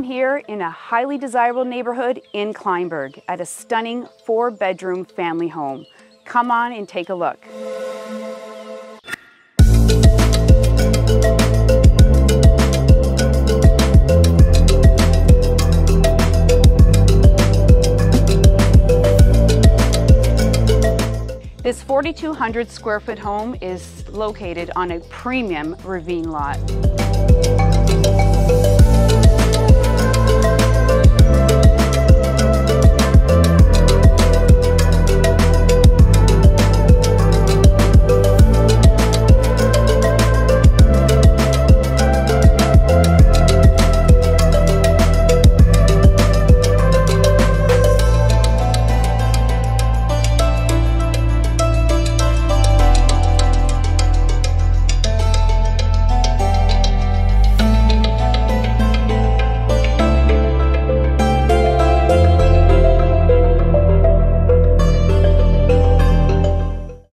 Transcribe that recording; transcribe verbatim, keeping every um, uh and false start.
here in a highly desirable neighborhood in Kleinburg at a stunning four-bedroom family home. Come on and take a look. This forty-two hundred square foot home is located on a premium Ravine lot.